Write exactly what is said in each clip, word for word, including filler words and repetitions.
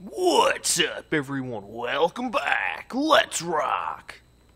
What's up, everyone? Welcome back. Let's rock.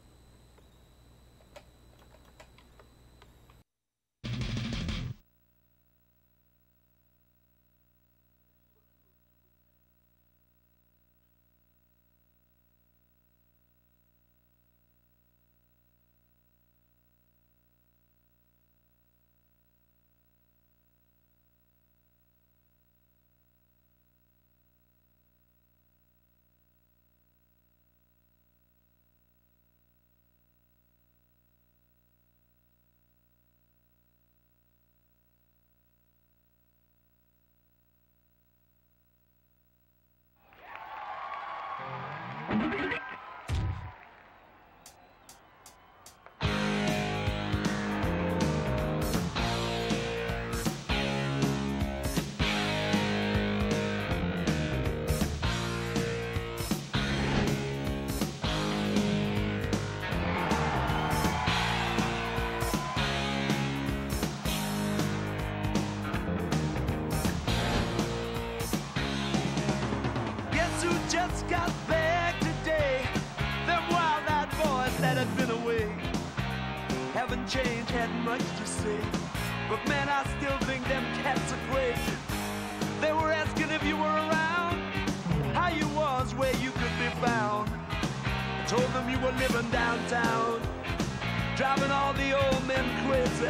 Just got back today. Them wild-eyed boys that had been away haven't changed, hadn't much to say. But man, I still think them cats are crazy. They were asking if you were around, how you was, where you could be found. I told them you were living downtown, driving all the old men crazy.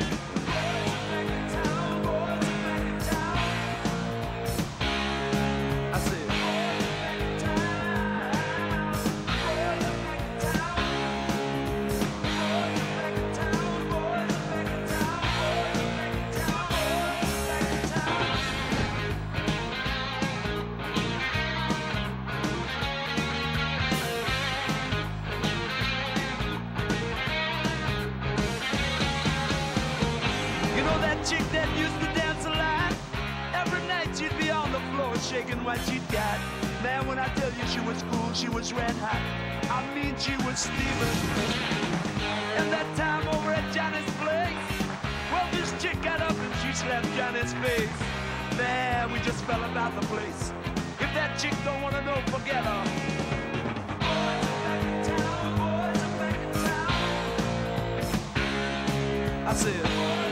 Chick that used to dance a lot, every night she'd be on the floor shaking what she'd got. Man, when I tell you she was cool, she was red hot. I mean, she was steaming. And that time over at Johnny's place, well, this chick got up and she slapped Johnny's face. Man, we just fell about the place. If that chick don't wanna know, forget her. Boys are back in town, boys are back in town. I said,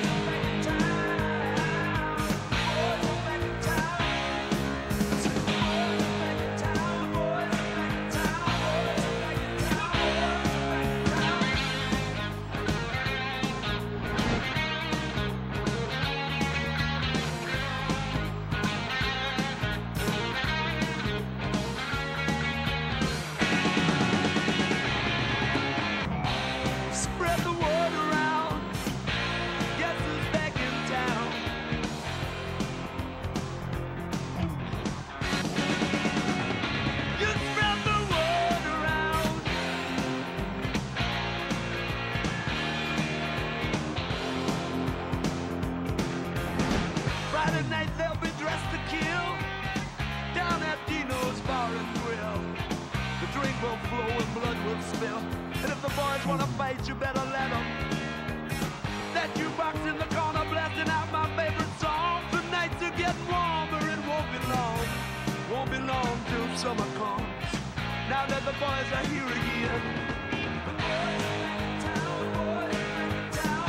and if the boys wanna fight, you better let them. That jukebox in the corner blasting out my favorite song. The nights are getting warmer, it won't be long. Won't be long till summer comes. Now that the boys are here again. The boys are back in town, the boys are back in town.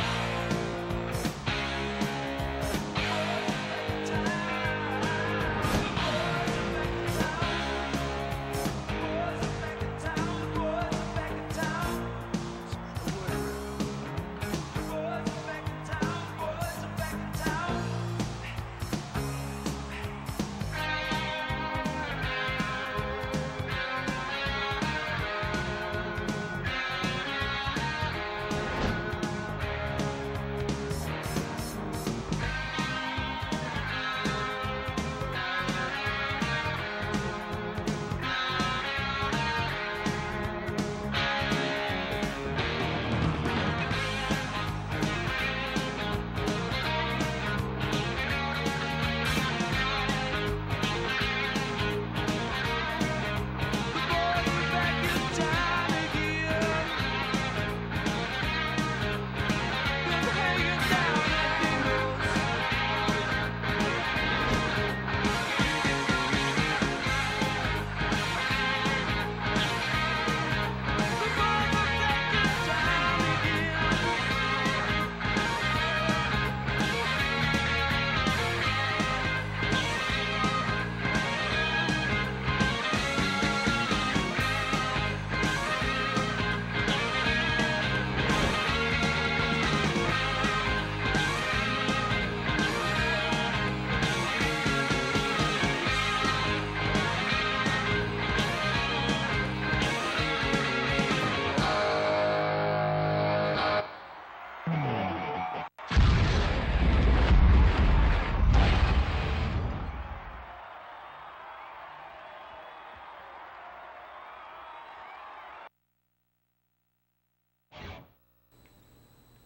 The boys are back in town.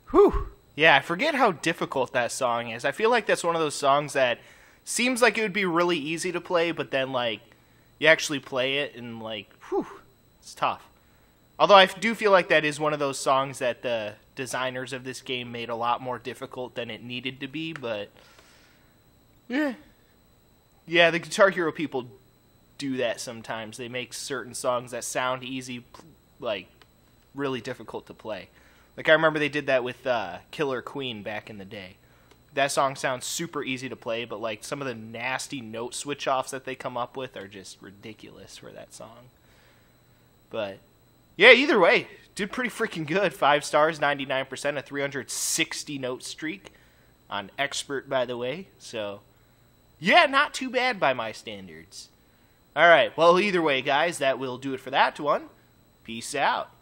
Whew. Yeah, I forget how difficult that song is. I feel like that's one of those songs that seems like it would be really easy to play, but then, like, you actually play it and, like, whew, it's tough. Although I do feel like that is one of those songs that the designers of this game made a lot more difficult than it needed to be, but yeah. Yeah, the Guitar Hero people do that sometimes. They make certain songs that sound easy, like, really difficult to play. Like, I remember they did that with uh, Killer Queen back in the day. That song sounds super easy to play, but, like, some of the nasty note switch-offs that they come up with are just ridiculous for that song. But, yeah, either way, did pretty freaking good. Five stars, ninety-nine percent, a three hundred sixty note streak on Expert, by the way. So, yeah, not too bad by my standards. All right, well, either way, guys, that will do it for that one. Peace out.